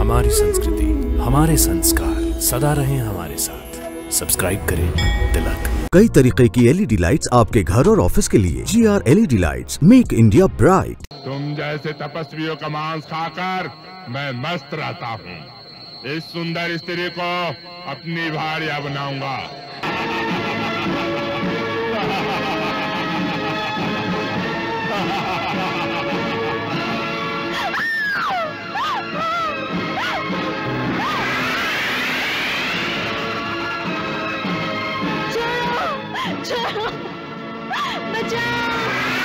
हमारी संस्कृति, हमारे संस्कार सदा रहें हमारे साथ। सब्सक्राइब करें तिलक। कई तरीके की एलईडी लाइट्स आपके घर और ऑफिस के लिए। GR LED lights, make India bright. तुम जैसे तपस्वियों का मांस खाकर मैं मस्त रहता हूँ। इस सुंदर स्त्री को अपनी भार्या बनाऊंगा। छोड़ो, बचाओ!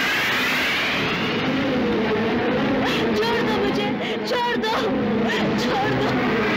छोड़ दो मुझे, छोड़ दो, छोड़ दो।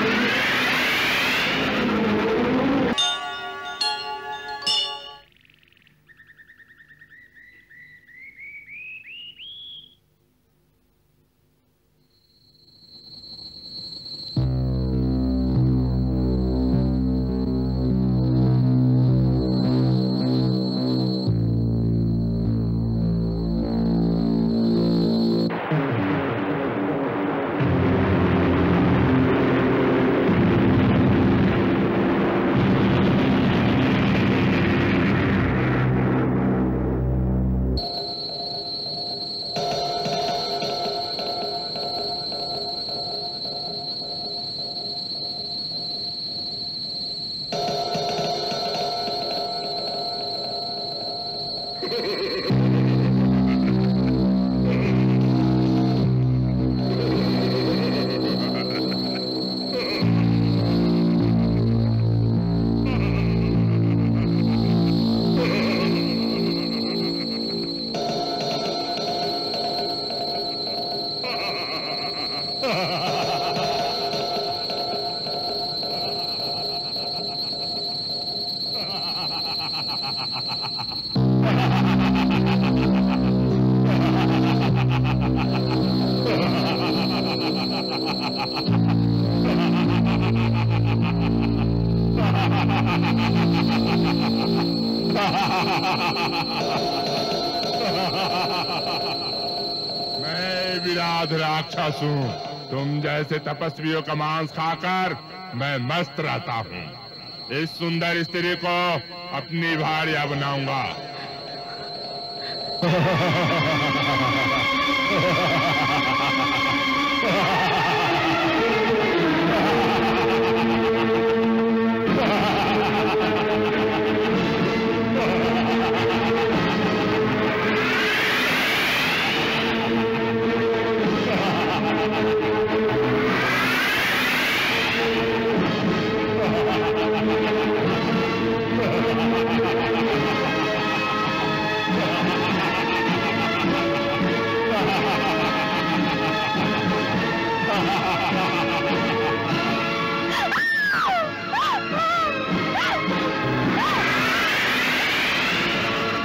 मैं विराट राक्षस हूँ। तुम जैसे तपस्वियों का मांस खाकर मैं मस्त रहता हूँ। इस सुंदर स्त्री को अपनी भार्या बनाऊंगा।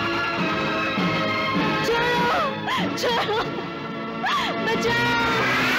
छोड़ो, बचाओ!